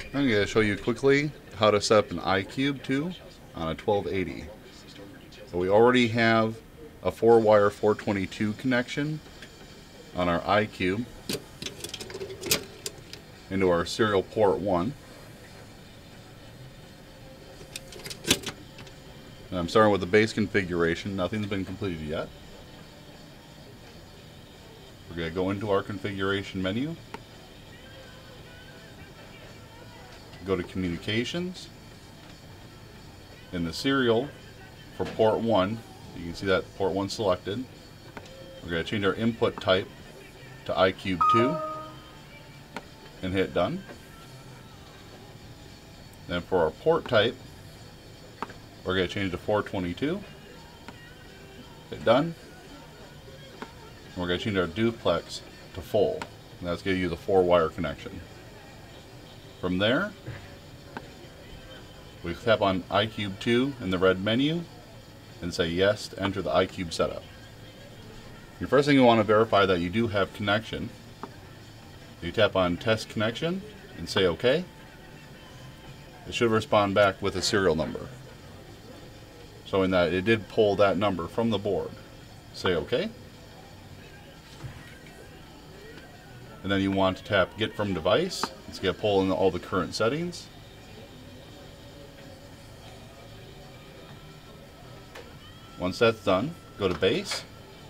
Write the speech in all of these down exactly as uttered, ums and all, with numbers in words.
I'm going to show you quickly how to set up an iQUBE two on a twelve eighty. So we already have a four wire four twenty-two connection on our iQUBE into our serial port one. And I'm starting with the base configuration. Nothing's been completed yet. We're going to go into our configuration menu, go to communications. In the serial for port one, you can see that port one selected. We're going to change our input type to iQUBE two and hit done. Then for our port type, we're going to change to four twenty-two, hit done. And we're going to change our duplex to full, and that's going to use a four wire connection. From there, we tap on iQUBE two in the red menu and say yes to enter the iQUBE setup. Your first thing you want to verify that you do have connection. You tap on test connection and say OK. It should respond back with a serial number, showing that it did pull that number from the board. Say OK. And then you want to tap Get from Device. It's going to pull in all the current settings. Once that's done, go to Base.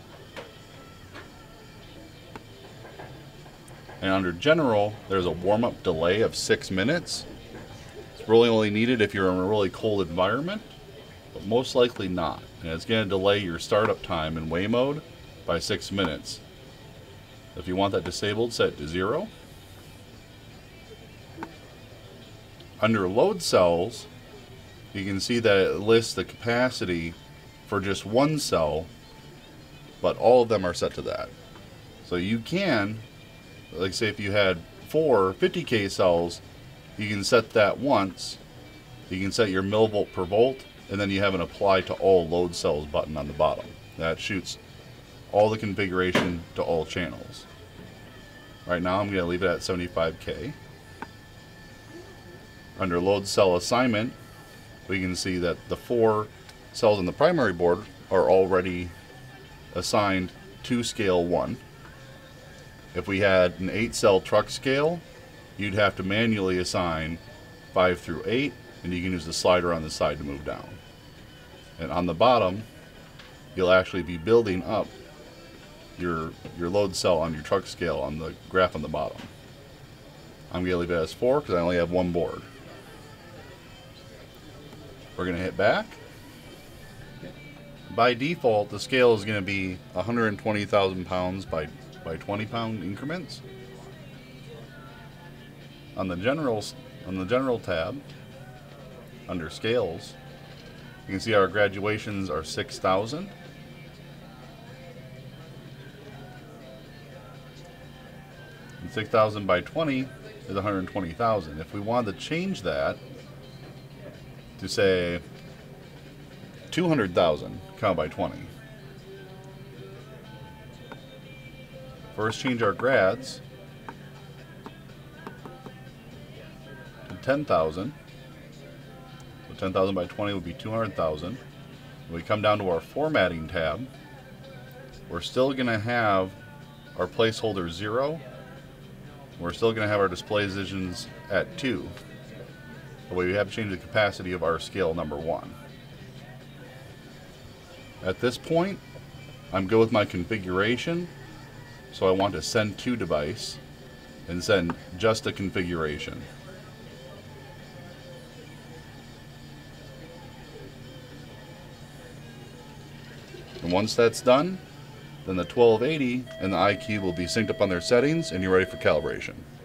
And under General, there's a warm-up delay of six minutes. It's really only needed if you're in a really cold environment, but most likely not. And it's going to delay your startup time in way mode by six minutes. If you want that disabled, set it to zero. Under load cells, you can see that it lists the capacity for just one cell, but all of them are set to that. So you can, like say if you had four fifty K cells, you can set that once. You can set your millivolt per volt, and then you have an apply to all load cells button on the bottom. That shoots all the configuration to all channels. Right now I'm going to leave it at seventy-five K. Under load cell assignment, we can see that the four cells on the primary board are already assigned to scale one. If we had an eight cell truck scale, you'd have to manually assign five through eight, and you can use the slider on the side to move down. And on the bottom, you'll actually be building up your your load cell on your truck scale on the graph on the bottom. I'm going to leave it as four because I only have one board. We're going to hit back. By default, the scale is going to be one hundred twenty thousand pounds by, by twenty pound increments. On the general, on the general tab, under scales, you can see our graduations are six thousand. And six thousand by twenty is one hundred twenty thousand. If we wanted to change that to say two hundred thousand count by twenty. First change our grads to ten thousand. So ten thousand by twenty would be two hundred thousand. When we come down to our formatting tab, we're still going to have our placeholder zero. We're still going to have our display positions at two. But we have to change the capacity of our scale number one. At this point, I'm good with my configuration, so I want to send to device and send just a configuration. And once that's done, then the twelve eighty and the iQUBE will be synced up on their settings and you're ready for calibration.